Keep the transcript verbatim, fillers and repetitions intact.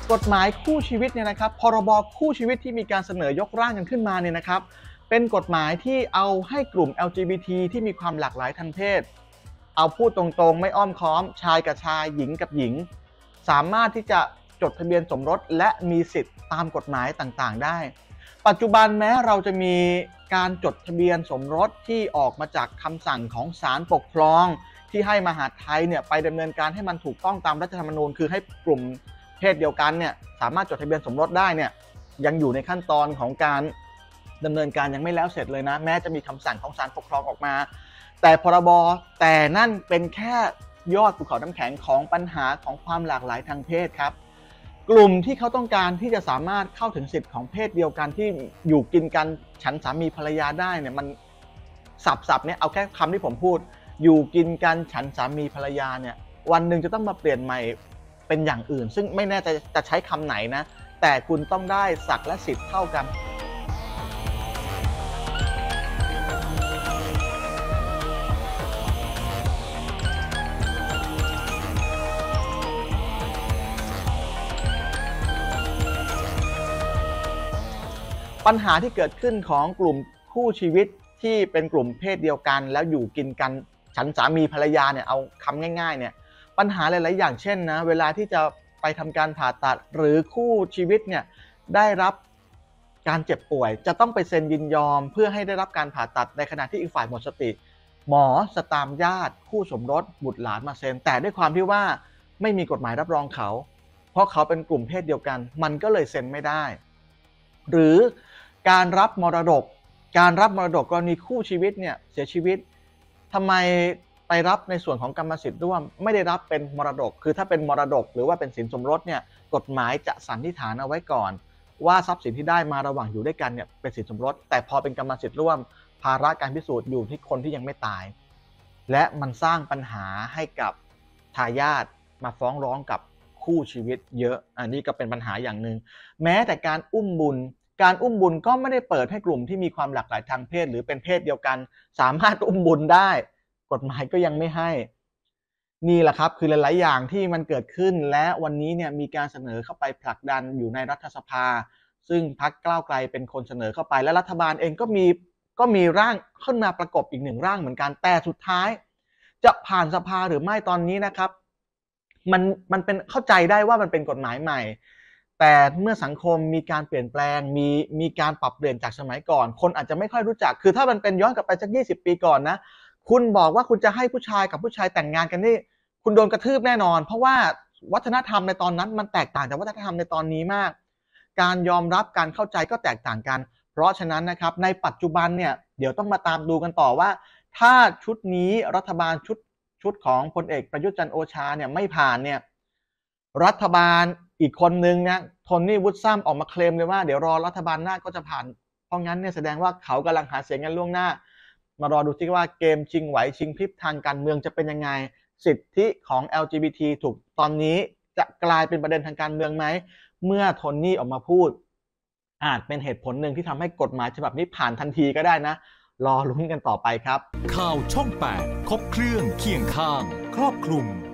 กฎหมายคู่ชีวิตเนี่ยนะครับพรบคู่ชีวิตที่มีการเสนอยกร่างกันขึ้นมาเนี่ยนะครับเป็นกฎหมายที่เอาให้กลุ่ม แอล จี บี ที ที่มีความหลากหลายทางเพศเอาพูดตรงๆไม่อ้อมค้อมชายกับชายหญิงกับหญิงสามารถที่จะจดทะเบียนสมรสและมีสิทธิ์ตามกฎหมายต่างๆได้ปัจจุบันแม้เราจะมีการจดทะเบียนสมรสที่ออกมาจากคำสั่งของศาลปกครองที่ให้มหาดไทยเนี่ยไปดำเนินการให้มันถูกต้องตามรัฐธรรมนูญคือให้กลุ่มเพศเดียวกันเนี่ยสามารถจดทะเบียนสมรสได้เนี่ยยังอยู่ในขั้นตอนของการดำเนินการยังไม่แล้วเสร็จเลยนะแม้จะมีคำสั่งของศาลปกครองออกมาแต่พรบแต่นั่นเป็นแค่ยอดภูเขาน้ำแข็งของปัญหาของความหลากหลายทางเพศครับกลุ่มที่เขาต้องการที่จะสามารถเข้าถึงสิทธิ์ของเพศเดียวกันที่อยู่กินกันฉันสามีภรรยาได้เนี่ยมันสับๆเนี่ยเอาแค่คำที่ผมพูดอยู่กินกันฉันสามีภรรยาเนี่ยวันหนึ่งจะต้องมาเปลี่ยนใหม่เป็นอย่างอื่นซึ่งไม่แน่ใจจะใช้คำไหนนะแต่คุณต้องได้ศักดิ์และสิทธิ์เท่ากันปัญหาที่เกิดขึ้นของกลุ่มคู่ชีวิตที่เป็นกลุ่มเพศเดียวกันแล้วอยู่กินกันฉันสามีภรรยาเนี่ยเอาคำง่ายๆเนี่ยปัญหาหลายๆอย่างเช่นนะเวลาที่จะไปทำการผ่าตัดหรือคู่ชีวิตเนี่ยได้รับการเจ็บป่วยจะต้องไปเซ็นยินยอมเพื่อให้ได้รับการผ่าตัดในขณะที่อีกฝ่ายหมดสติหมอสตามญาติคู่สมรสบุตรหลานมาเซ็นแต่ด้วยความที่ว่าไม่มีกฎหมายรับรองเขาเพราะเขาเป็นกลุ่มเพศเดียวกันมันก็เลยเซ็นไม่ได้หรือการรับมรดกการรับมรดกกรณีคู่ชีวิตเนี่ยเสียชีวิตทำไมไปรับในส่วนของกรรมสิทธิ์ร่วมไม่ได้รับเป็นมรดกคือถ้าเป็นมรดกหรือว่าเป็นสินสมรสเนี่ยกฎหมายจะสันนิษฐานเอาไว้ก่อนว่าทรัพย์สินที่ได้มาระหว่างอยู่ด้วยกันเนี่ยเป็นสินสมรสแต่พอเป็นกรรมสิทธิ์ร่วมภาระการพิสูจน์อยู่ที่คนที่ยังไม่ตายและมันสร้างปัญหาให้กับทายาทมาฟ้องร้องกับคู่ชีวิตเยอะอันนี้ก็เป็นปัญหาอย่างหนึ่งแม้แต่การอุ้มบุญการอุ้มบุญก็ไม่ได้เปิดให้กลุ่มที่มีความหลากหลายทางเพศหรือเป็นเพศเดียวกันสามารถอุ้มบุญได้กฎหมายก็ยังไม่ให้นี่แหละครับคือหลายๆอย่างที่มันเกิดขึ้นและวันนี้เนี่ยมีการเสนอเข้าไปผลักดันอยู่ในรัฐสภาซึ่งพรรคก้าวไกลเป็นคนเสนอเข้าไปและรัฐบาลเองก็มีก็มีร่างขึ้นมาประกบอีกหนึ่งร่างเหมือนกันแต่สุดท้ายจะผ่านสภาหรือไม่ตอนนี้นะครับมันมันเป็นเข้าใจได้ว่ามันเป็นกฎหมายใหม่แต่เมื่อสังคมมีการเปลี่ยนแปลงมีมีการปรับเปลี่ยนจากสมัยก่อนคนอาจจะไม่ค่อยรู้จักคือถ้ามันเป็นย้อนกลับไปสักยี่สิบปีก่อนนะคุณบอกว่าคุณจะให้ผู้ชายกับผู้ชายแต่งงานกันนี่คุณโดนกระทืบแน่นอนเพราะว่าวัฒนธรรมในตอนนั้นมันแตกต่างจากวัฒนธรรมในตอนนี้มากการยอมรับการเข้าใจก็แตกต่างกันเพราะฉะนั้นนะครับในปัจจุบันเนี่ยเดี๋ยวต้องมาตามดูกันต่อว่าถ้าชุดนี้รัฐบาลชุดชุดของพลเอกประยุทธ์จันทร์โอชาเนี่ยไม่ผ่านเนี่ยรัฐบาลอีกคนนึงนะโทนี่วูดซัมออกมาเคลมเลยว่าเดี๋ยวรอรัฐบาลหน้าก็จะผ่านเพราะงั้นเนี่ยแสดงว่าเขากำลังหาเสียงกันล่วงหน้ามารอดูซิว่าเกมชิงไหวชิงพริบทางการเมืองจะเป็นยังไงสิทธิของ แอล จี บี ที ถูกตอนนี้จะกลายเป็นประเด็นทางการเมืองไหมเมื่อโทนี่ออกมาพูดอาจเป็นเหตุผลหนึ่งที่ทำให้กฎหมายฉบับนี้ผ่านทันทีก็ได้นะรอลุ้นกันต่อไปครับข่าวช่องแปดครบเครื่องเคียงข้างครอบคลุม